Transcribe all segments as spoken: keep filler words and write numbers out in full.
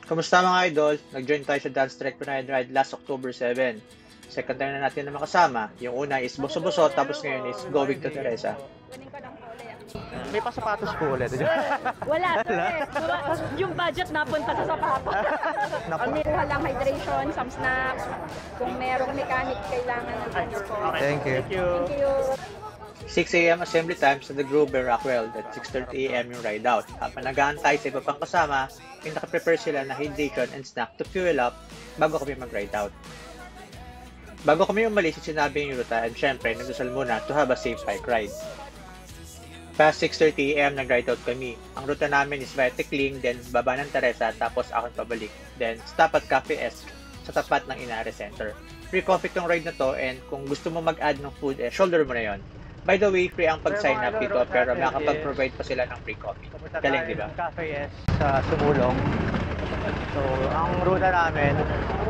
Kamusta mga idol? Nag-join tayo sa Dance Trek Pinoy Ride last October seven. Second time na natin na makasama. Yung una is Boso-Boso, tapos ngayon is Going to Teresa. Kunin ko lang po ulit. May pasapatos po ulit. Wala, sir. eh. Yung budget napunta sa sapatos. Kuha lang hydration, some snacks. Kung merong mechanic kailangan ng transport. Thank you. Thank you. six a m assembly time sa The Grove in Rockwell at six thirty a m yung ride out. Habang nag-aantay sa iba pang kasama, may nakaprepare sila na hydration and snack to fuel up bago kami mag-ride out. Bago kami umalis, sinabi yung ruta and syempre nagdasal muna to have a safe bike ride. Past six thirty a m nag-ride out kami. Ang ruta namin is via Tikling, then baba ng Teresa, tapos akong pabalik. Then stop at Cafe S sa tapat ng Inare Center. Free coffee tong ride na to, and kung gusto mo mag-add ng food, eh, shoulder mo na yon. By the way, free ang pag-sign up dito, pero makakapag-provide pa sila ng free coffee. Galing, di ba? Cafe S sa Sumulong. So, ang ruta namin,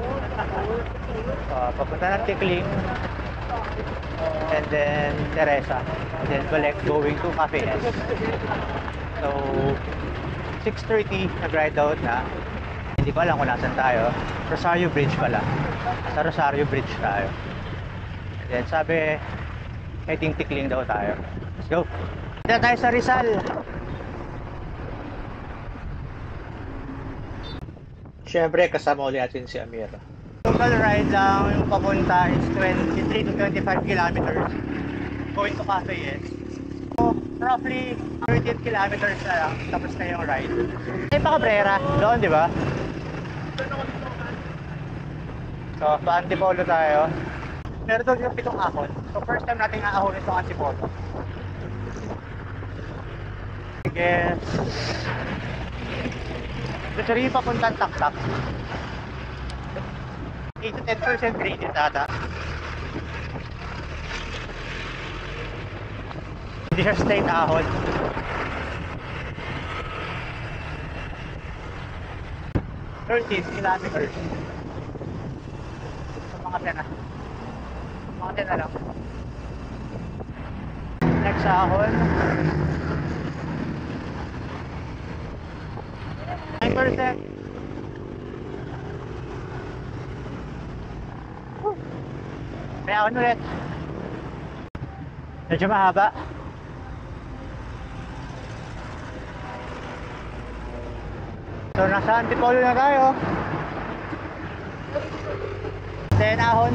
uh, papunta ng Tikling, and then Teresa, and then balik going to Cafe S. So, six thirty nag-ride out na. Hindi ko alam kung nasan tayo. Rosario Bridge pala. Sa Rosario Bridge tayo. And then sabi, heading Tikling daw tayo. Let's go. Dito tayo sa Rizal. Siyempre, kasama ulit natin si Amira. Total ride lang yung papunta is twenty-three to twenty-five kilometers going to Cafe S. So, roughly thirteen kilometers na lang tapos na yung ride. Ay, pa Cabrera. Doon, di ba? So, sa Antipolo tayo. Meron doon yung pitong ahon. So, first time natin aahonin itong Antipolo. I guess gusto rin yung papuntang Taktak. eight to ten percent graded ata. Hindi siya straight ahon. thirteen kilometers. So, mga ten na. Mga ten na lang. Next ahon. nine percent. May ahon ulit. Medyo mahaba. So, nasa Antipolo na tayo. ten ahon.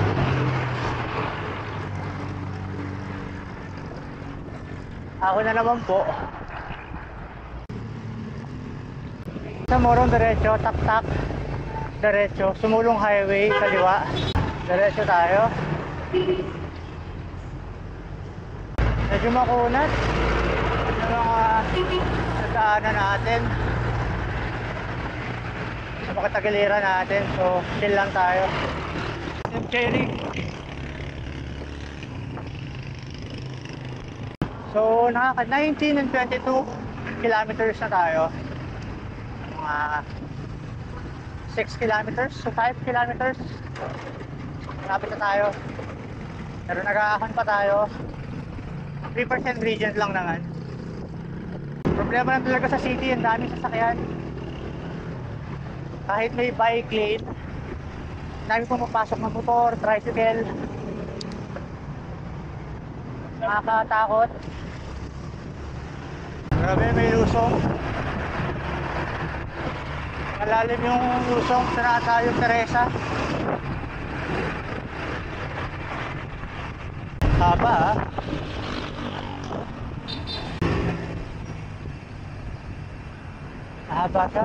Ahon na naman po. Sa Morong diretso, Taktak. Diretso, Sumulong Highway, kaliwa. Diretso tayo. Medyo makunat. Yung mga nadaanan natin. Sa mga tagiliran natin. So, chill lang tayo. Yung cherry. So, nakaka nineteen and twenty-two kilometers na tayo. Mga six kilometers to five kilometers. Malapit na tayo. Pero nag-aahon pa tayo. three percent gradient lang naman. Problema lang talaga sa city, ang daming sasakyan. Kahit may bike lane, dami pumapasok ng motor, tricycle. Nakakatakot. Grabe, may lusong. Malalim yung lusong sa tayo Teresa. Haba ah. Haba ka.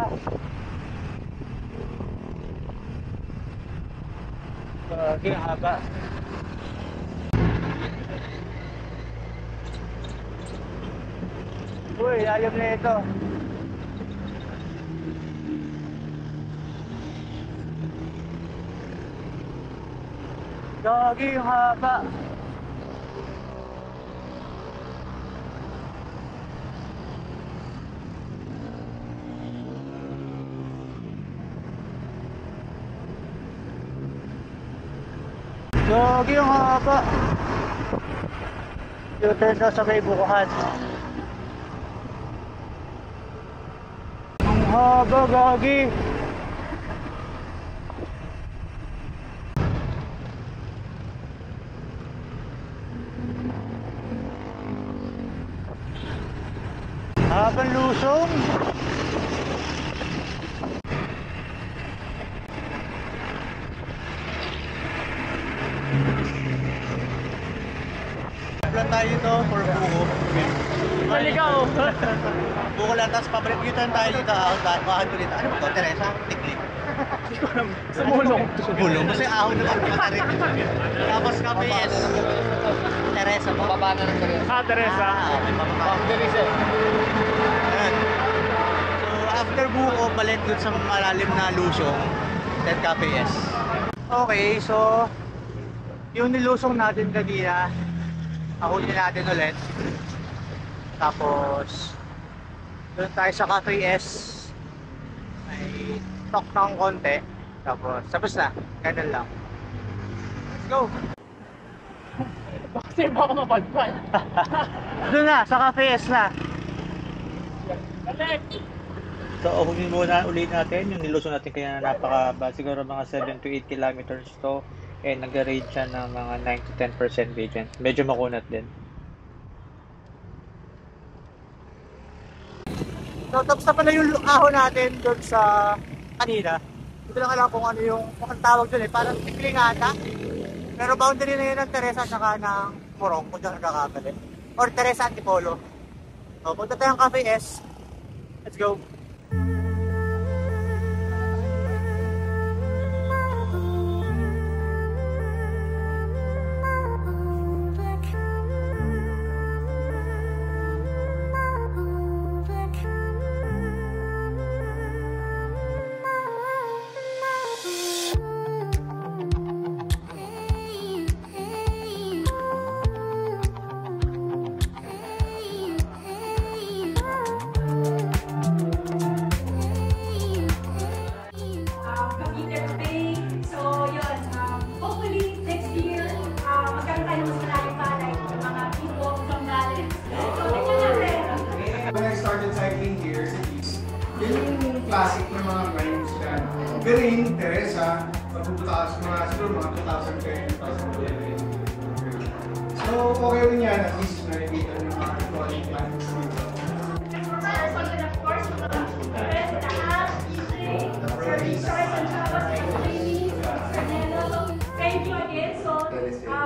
Lagi haba. Uy, lalim na ito. Lagi haba. Lagi yung haba. U-turn daw sa may bukuhan. Ang haba, gagi. Lusong. Plan tayo ito for buko. Maligaw! Buko lang, tapos pabalik dito tayo dito. Ahon ulit. Ano ba ito, Teresa? Tiklik. Sumulong. Sumulong. Kasi ahon naman pata rin. Tapos kami is Teresa mo. Bababa na ng Teresa. Ah, Teresa. Ah, okay, bababa. Teresa. Ayan. So, after buko, balik dun sa malalim na lusong. Then Cafe S. Okay, so yung nilusong natin kanina, ahulin natin ulit. Tapos doon tayo sa Cafe S. May talk ng konti. Tapos tapos na. Ganun lang. Let's go! Kasi baka mapadpad. Doon na, sa Cafe S na. Balik! So, ahulin muna ulit natin yung nilusong natin kaya napakaba. Siguro mga seven to eight kilometers to. And nag-range siya ng mga nine to ten percent gradient. Medyo makunat din. So, tapos na pala yung ahon natin doon sa kanina. Hindi ko lang alam kung ano yung kung ang tawag doon eh. Parang tikling ata. Pero boundary na yun ng Teresa saka ng Morong kung dyan nagkakabali. Or Teresa Antipolo. So, punta tayo ng Cafe S. Let's go! Classic na mga grinds dyan. Berin, Teresa, magpupunta sa mga siguro mga two thousand ten, two thousand eleven. So, okay rin yan. At least nakikita ng mga quality plans dito. Thank you again. So,